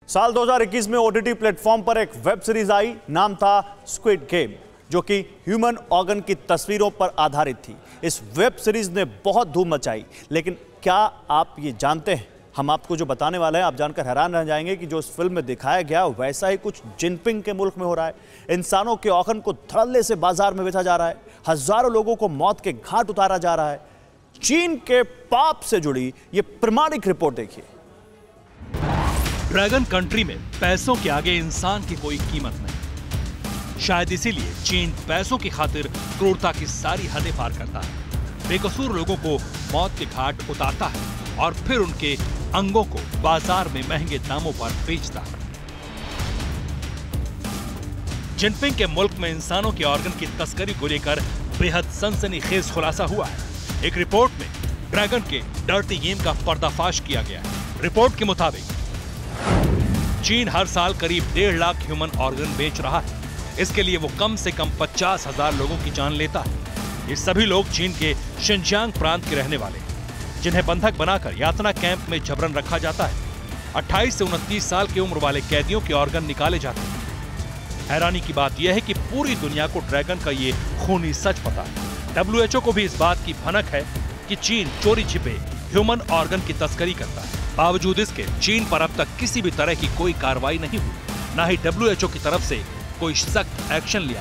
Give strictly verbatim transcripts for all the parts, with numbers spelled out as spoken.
साल दो हज़ार इक्कीस में ओटीटी प्लेटफॉर्म पर एक वेब सीरीज आई, नाम था स्क्विड गेम, जो कि ह्यूमन ऑर्गन की तस्वीरों पर आधारित थी। इस वेब सीरीज ने बहुत धूम मचाई, लेकिन क्या आप ये जानते हैं, हम आपको जो बताने वाले हैं आप जानकर हैरान रह जाएंगे कि जो इस फिल्म में दिखाया गया वैसा ही कुछ जिनपिंग के मुल्क में हो रहा है। इंसानों के ऑर्गन को धड़ल्ले से बाजार में बेचा जा रहा है, हजारों लोगों को मौत के घाट उतारा जा रहा है। चीन के पाप से जुड़ी ये प्रामाणिक रिपोर्ट देखिए। ड्रैगन कंट्री में पैसों के आगे इंसान की कोई कीमत नहीं। शायद इसीलिए चीन पैसों की खातिर क्रूरता की सारी हदें पार करता है, बेकसूर लोगों को मौत के घाट उतारता है और फिर उनके अंगों को बाजार में महंगे दामों पर बेचता है। जिनपिंग के मुल्क में इंसानों के ऑर्गन की तस्करी को लेकर बेहद सनसनीखेज खुलासा हुआ है। एक रिपोर्ट में ड्रैगन के डर्टी गेम का पर्दाफाश किया गया है। रिपोर्ट के मुताबिक चीन हर साल करीब डेढ़ लाख ह्यूमन ऑर्गन बेच रहा है। इसके लिए वो कम से कम पचास हजार लोगों की जान लेता है। ये सभी लोग चीन के शिनजियांग प्रांत के रहने वाले हैं, जिन्हें बंधक बनाकर यातना कैंप में जबरन रखा जाता है। अट्ठाईस से उनतीस साल की उम्र वाले कैदियों के ऑर्गन निकाले जाते हैं। हैरानी की बात यह है कि पूरी दुनिया को ड्रैगन का ये खूनी सच पता है। डब्ल्यू एच ओ को भी इस बात की भनक है कि चीन चोरी छिपे ह्यूमन ऑर्गन की तस्करी करता है। बावजूद इसके चीन पर अब तक किसी भी तरह की कोई कार्रवाई नहीं हुई, न ही डब्ल्यू एच ओ की तरफ से कोई सख्त एक्शन लिया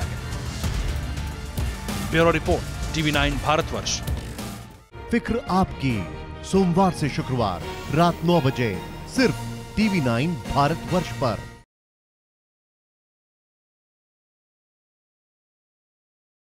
गया। Bureau report, TV nine Bharatvarsh. फिक्र आपकी, सोमवार से शुक्रवार रात नौ बजे सिर्फ टीवी नाइन भारतवर्ष पर।